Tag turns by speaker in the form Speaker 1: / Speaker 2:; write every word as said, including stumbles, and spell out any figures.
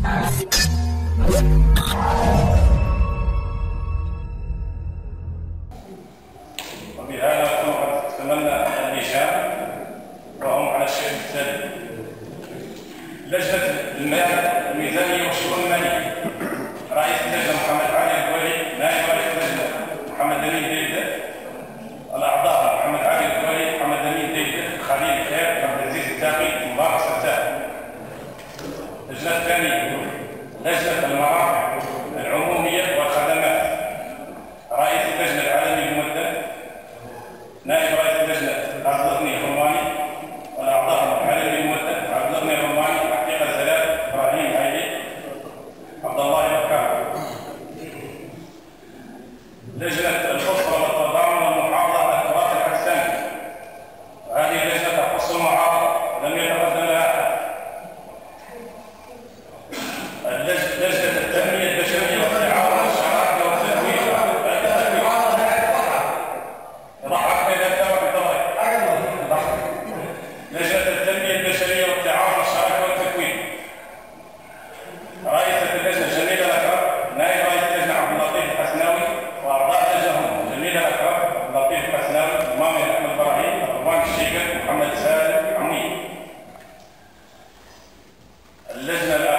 Speaker 1: وبهذا تمنى اللجان وهم على الشكل التالي: لجنة المال الميزانية والشؤون المالية، رئيس اللجنة محمد علي الكوالي، نائب رئيس اللجنة محمد أمين ديدة، الأعضاء محمد علي الكوالي، محمد أمين ديدة، خليل خير، عبد العزيز التاقي، مبارك ستار. اللجنة الثانية لجنة المرافق العمومية والخدمات، رئيس اللجنة العالمي الممثل، نائب رئيس اللجنة عبد الغني الرماني، والأعضاء العالمي الممثل عبد الغني الرماني، حقيقة زلال، إبراهيم عيدي، عبد الله بكار. لجنة الأسرة والتضامن والمحافظة على التراث الباكستاني، هذه اللجنة تخص المحافظة، لم يتقدم لها أحد. لجنة التنمية البشرية والتعاون والشراكة والتنوير، لجنة التنمية البشرية والتعاون والشراكة والتكوين، رئيسة اللجنة جميلة الأكرم، نائب رئيس اللجنة عبد اللطيف الحسناوي، وأعضاء اللجنة هم جميلة الأكرم، عبد اللطيف الحسناوي، مامي أحمد إبراهيم، رضوان الشيقر، محمد سالم عميد. اللجنة